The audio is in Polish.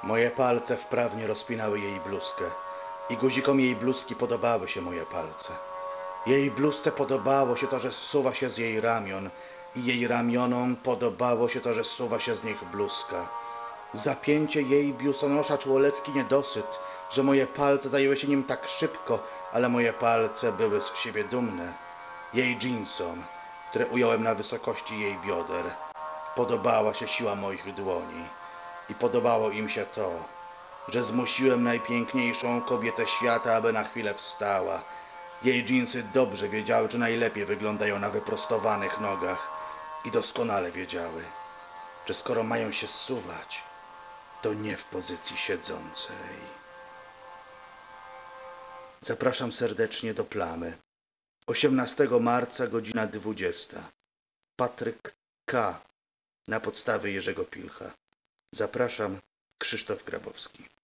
Moje palce wprawnie rozpinały jej bluzkę i guzikom jej bluzki podobały się moje palce. Jej bluzce podobało się to, że zsuwa się z jej ramion i jej ramionom podobało się to, że zsuwa się z nich bluzka. Zapięcie jej biustonosza czuło lekki niedosyt, że moje palce zajęły się nim tak szybko, ale moje palce były z siebie dumne. Jej dżinsom, które ująłem na wysokości jej bioder, podobała się siła moich dłoni i podobało im się to, że zmusiłem najpiękniejszą kobietę świata, aby na chwilę wstała. Jej dżinsy dobrze wiedziały, że najlepiej wyglądają na wyprostowanych nogach i doskonale wiedziały, że skoro mają się zsuwać, to nie w pozycji siedzącej. Zapraszam serdecznie do Plamy. 18 marca, godzina 20. Patryk K. Na podstawie Jerzego Pilcha. Zapraszam, Krzysztof Grabowski.